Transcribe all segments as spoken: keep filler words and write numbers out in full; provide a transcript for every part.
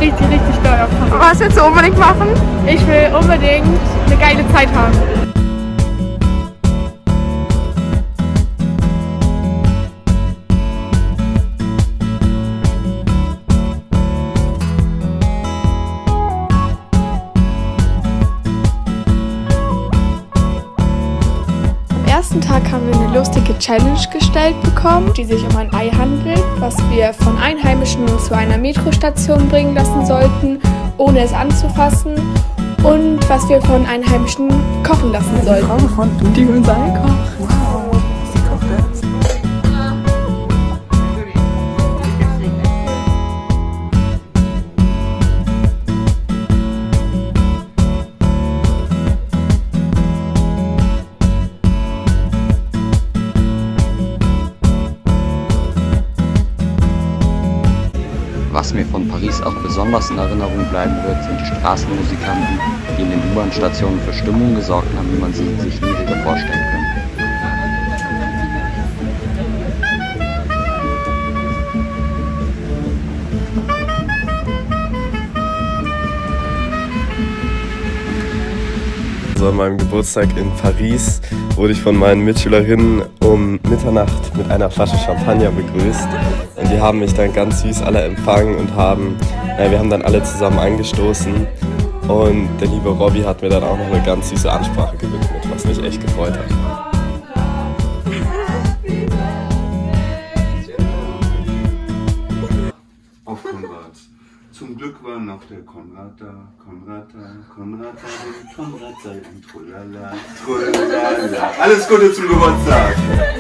richtig, richtig doll auf Paris. Was willst du unbedingt machen? Ich will unbedingt eine geile Zeit haben. Am ersten Tag haben wir eine lustige Challenge gestellt bekommen, die sich um ein Ei handelt, was wir von Einheimischen zu einer Metrostation bringen lassen sollten, ohne es anzufassen, und was wir von Einheimischen kochen lassen sollten. Ich komme von Tutti und Seikoch. Wow, sie kocht jetzt. Was mir von Paris auch besonders in Erinnerung bleiben wird, sind die Straßenmusikanten, die in den U-Bahn-Stationen für Stimmung gesorgt haben, wie man sie sich nie hätte vorstellen können. Also an meinem Geburtstag in Paris wurde ich von meinen Mitschülerinnen um Mitternacht mit einer Flasche Champagner begrüßt. Und die haben mich dann ganz süß alle empfangen und haben, äh, wir haben dann alle zusammen angestoßen. Und der liebe Robby hat mir dann auch noch eine ganz süße Ansprache gewidmet, was mich echt gefreut hat. Auf Konrad. Zum Glück war noch der Konrad da, Konrad da, Konrad da, Konrad sei ein Trullala, Trullala. Alles Gute zum Geburtstag!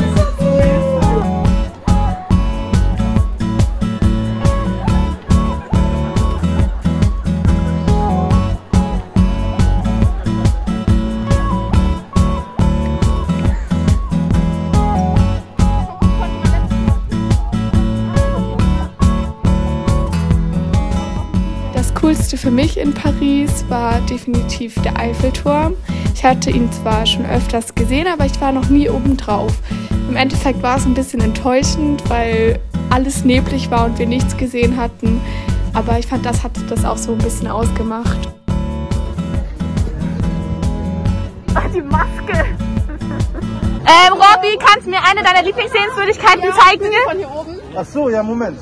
Das Coolste für mich in Paris war definitiv der Eiffelturm. Ich hatte ihn zwar schon öfters gesehen, aber ich war noch nie oben drauf. Im Endeffekt war es ein bisschen enttäuschend, weil alles neblig war und wir nichts gesehen hatten. Aber ich fand, das hat das auch so ein bisschen ausgemacht. Ach, die Maske! ähm, Robby, kannst du mir eine deiner Lieblingssehenswürdigkeiten zeigen? Von hier oben. Ach so, ja, Moment.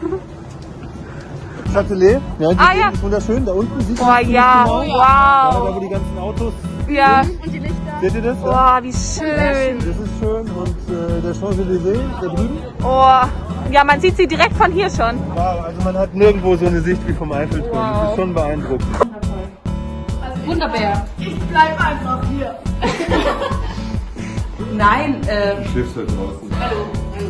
Châtelet, ja, die Ah, ja. ist wunderschön, da unten sieht Oh man ja, genau. wow. Ja, da wo die ganzen Autos Ja. sind. Und die Lichter. Seht ihr das? Oh, wie schön. Das ist schön und äh, der Champs-Élysées da drüben. Oh, ja, man sieht sie direkt von hier schon. Wow, also man hat nirgendwo so eine Sicht wie vom Eiffelturm. Wow. Das ist schon beeindruckend. Wunderbar. Ich bleib einfach hier. Nein, äh... Du schläfst da draußen. Hallo, hallo.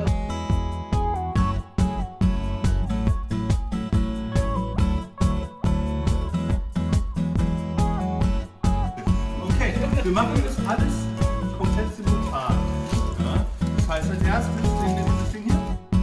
Okay, wir machen das alles komplett simultan. Ja? Das heißt, als erstes nehmen wir dieses Ding hier.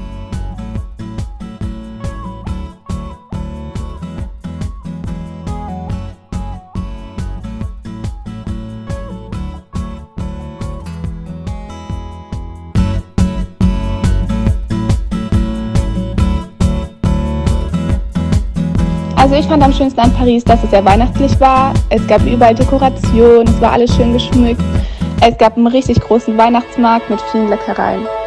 Also ich fand am schönsten an Paris, dass es sehr weihnachtlich war. Es gab überall Dekoration, es war alles schön geschmückt. Es gab einen richtig großen Weihnachtsmarkt mit vielen Leckereien.